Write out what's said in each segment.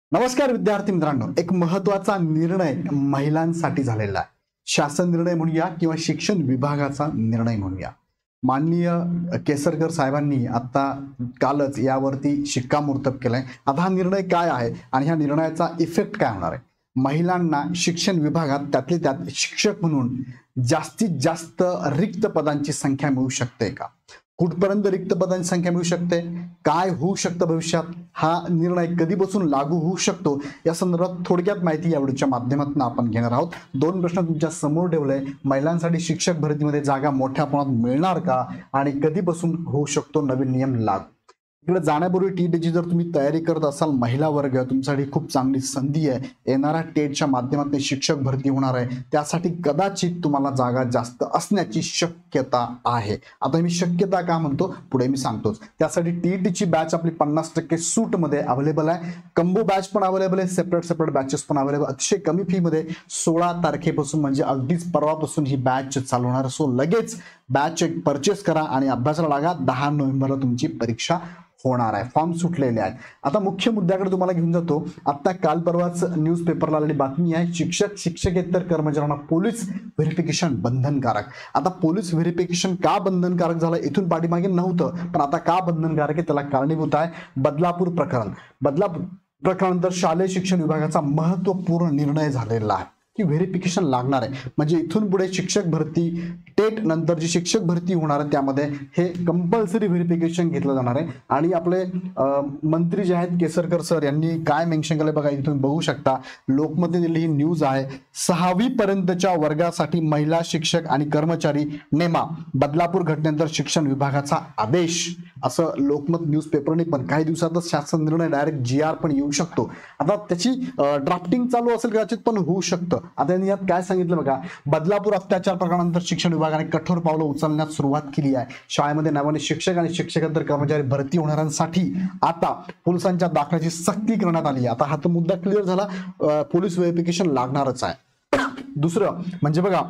नमस्कार विद्यार्थी मित्रांनो, एक महत्त्वाचा निर्णय महिलांसाठी झालेला आहे. शासन निर्णय म्हणूया किंवा शिक्षण विभागाचा निर्णय म्हणूया. माननीय केसरकर साहेबांनी आता कालच यावरती शिक्कामोर्तब केलंय. आता हा निर्णय काय आहे आणि ह्या निर्णयाचा इफेक्ट काय होणार आहे? महिलांना शिक्षण विभागात त्यातले त्यात शिक्षक म्हणून जास्तीत जास्त रिक्त पदांची संख्या मिळू शकते का? कुठपर्यंत रिक्त पदांची संख्या मिळू शकते? काय होऊ शकतं भविष्यात? हा निर्णय कधीपासून लागू होऊ शकतो या संदर्भात थोडक्यात माहिती या व्हिडिओच्या माध्यमातून आपण घेणार आहोत. दोन प्रश्न तुमच्या समोर ठेवले. महिलांसाठी शिक्षक भरतीमध्ये जागा मोठ्या प्रमाणात मिळणार का आणि कधीपासून होऊ शकतो नवीन नियम लागू? इकडे जाण्यापूर्वी टीईटीची जर तुम्ही तयारी करत असाल, महिला वर्ग तुमच्यासाठी खूप चांगली संधी आहे. येणाऱ्या टेटच्या माध्यमातून शिक्षक भरती होणार आहे. त्यासाठी कदाचित तुम्हाला जागा जास्त असण्याची शक्यता आहे. आता मी शक्यता का म्हणतो पुढे मी सांगतोच. त्यासाठी टीईटीची बॅच आपली 50% सूटमध्ये अवेलेबल आहे. कंबो बॅच पण अवेलेबल आहे, सेपरेट बॅचेस पण अवेलेबल. अतिशय कमी फी मध्ये 16 तारखेपासून म्हणजे अगदीच परवापासून ही बॅच चालू होणार. सो लगेच बॅच परचेस करा आणि अभ्यासाला लागा. 10 नोव्हेंबरला तुमची परीक्षा होणार आहे. फॉर्म सुटलेले आहेत. आता मुख्य मुद्द्याकडे तुम्हाला घेऊन जातो. आता काल परवाच न्यूज पेपरला आलेली बातमी आहे, शिक्षकेतर कर्मचाऱ्यांना पोलीस व्हेरिफिकेशन बंधनकारक. आता पोलीस व्हेरिफिकेशन का बंधनकारक झालं इथून पाठीमागे नव्हतं, पण आता का बंधनकारक आहे त्याला कारणीभूत आहे बदलापूर प्रकरण. बदलापूर प्रकरणानंतर शालेय शिक्षण विभागाचा महत्त्वपूर्ण निर्णय झालेला आहे की व्हेरिफिकेशन लागणार आहे. म्हणजे इथून पुढे शिक्षक भरती टेट नंतर जी शिक्षक भरती होणार आहे त्यामध्ये हे कंपल्सरी व्हेरिफिकेशन घेतलं जाणार आहे. आणि आपले मंत्री जे आहेत केसरकर सर यांनी काय मेन्शन केलं बघा, इथून बघू शकता. लोकमतने दिलेली ही न्यूज आहे. 6वी पर्यंतच्या वर्गासाठी महिला शिक्षक आणि कर्मचारी नेमा. बदलापूर घटनेनंतर शिक्षण विभागाचा आदेश, असं लोकमत न्यूज पेपरने. पण काही दिवसातच शासन निर्णय डायरेक्ट GR पण येऊ शकतो. आता त्याची ड्राफ्टिंग चालू असेल कदाचित, पण होऊ शकतं. आता यांनी यात काय सांगितलं बघा, बदलापूर अत्याचार प्रकरणानंतर शिक्षण विभागाने कठोर पावलं उचलण्यास सुरुवात केली आहे. शाळेमध्ये नव्याने शिक्षक आणि शिक्षकेतर कर्मचारी भरती होणाऱ्यांसाठी आता पोलिसांच्या दाखल्याची सक्ती करण्यात आली आहे. आता हा तर मुद्दा क्लिअर झाला, पोलीस व्हेरिफिकेशन लागणारच आहे. दुसरं म्हणजे बघा,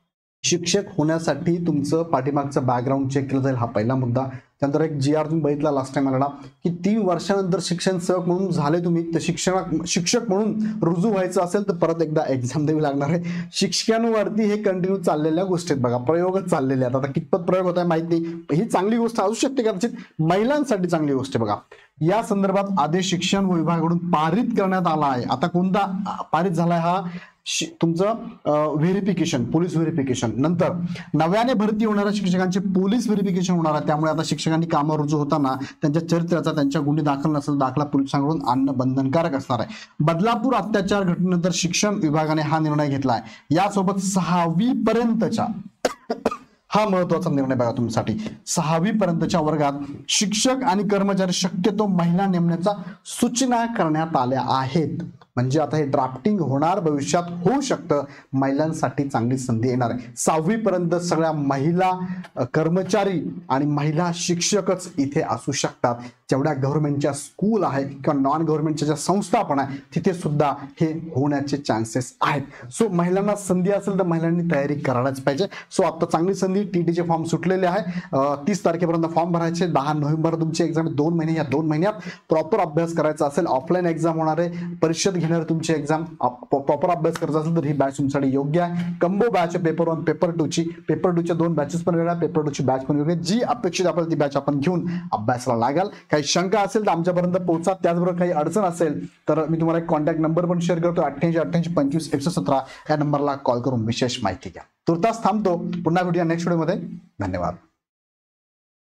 शिक्षक होण्यासाठी तुमचं पाठीमागचं बॅकग्राऊंड चेक केलं जाईल, हा पहिला मुद्दा. त्यानंतर एक GR तुम्ही बघितला लास्ट टाइम आलेला की 3 वर्षानंतर शिक्षण सेवक म्हणून झाले तुम्ही, तर शिक्षक म्हणून रुजू व्हायचं असेल तर परत एकदा एक्झाम द्यावी लागणार आहे. शिक्षकांवरती हे कंटिन्यू चाललेल्या गोष्टी आहेत बघा, प्रयोगच चाललेले आहेत. आता कितपत प्रयोग होत आहे माहित नाही, ही चांगली गोष्ट असू शकते, कदाचित महिलांसाठी चांगली गोष्ट आहे बघा. या संदर्भात आदेश शिक्षण विभागाकडून पारित करण्यात आला आहे. आता कोणता पारित झालाय? हा तुमचं व्हेरिफिकेशन, पोलीस व्हेरिफिकेशन. नंतर नव्याने भरती होणाऱ्या शिक्षकांचे पोलीस व्हेरिफिकेशन होणार आहे. त्यामुळे आता शिक्षकांनी कामं रुजू होताना त्यांच्या चरित्राचा, त्यांच्या गुन्हे दाखल नसेल दाखला पोलिसांकडून आणणं बंधनकारक असणार आहे. बदलापूर अत्याचार घटनेनंतर शिक्षण विभागाने हा निर्णय घेतला आहे. यासोबत 6वी पर्यंतच्या हा महत्वाचा निर्णय बघा तुमच्यासाठी. 6वी पर्यंतच्या वर्गात शिक्षक आणि कर्मचारी शक्यतो महिला नेमण्याचा सूचना करण्यात आल्या आहेत. म्हणजे आता हे ड्राफ्टिंग होणार, भविष्यात होऊ शकतं. महिलांसाठी चांगली संधी येणार आहे. 6वी पर्यंत सगळ्या महिला कर्मचारी आणि महिला शिक्षकच इथे असू शकतात. जेवढ्या गव्हर्नमेंटच्या स्कूल आहेत किंवा नॉन गव्हर्नमेंटच्या ज्या संस्था पण आहे तिथे सुद्धा हे होण्याचे चान्सेस आहेत. सो महिलांना संधी असेल तर महिलांनी तयारी करायलाच पाहिजे. सो आता चांगली संधी. टीटीचे फॉर्म सुटलेले आहे. 30 तारखेपर्यंत फॉर्म भरायचे. 10 नोव्हेंबर तुमची एक्झाम. 2 महिने, या 2 महिन्यात प्रॉपर अभ्यास करायचा असेल, ऑफलाईन एक्झाम होणार आहे, परिषद घेणार तुमची एक्झाम, प्रॉपर अभ्यास करायचा असेल तर ही बॅच तुमच्यासाठी योग्य आहे. कंबो बॅच पेपर 1 पेपर 2 ची. पेपर 2च्या 2 बॅचेस पण वेगळ्या, पेपर 2 ची बॅच पण वेगळी. जी अपेक्षित आपल्याला ती बॅच आपण घेऊन अभ्यासाला लागाल. काही शंका असेल तर आमच्यापर्यंत पोहोचा. त्याचबरोबर काही अडचण असेल तर मी तुम्हाला एक कॉन्टॅक्ट नंबर पण शेअर करतो, 88 88 25 117. या नंबरला कॉल करून विशेष माहिती घ्या. तुर्तास थांबतो. पुन्हा भेटूया नेक्स्ट व्हिडिओमध्ये. धन्यवाद.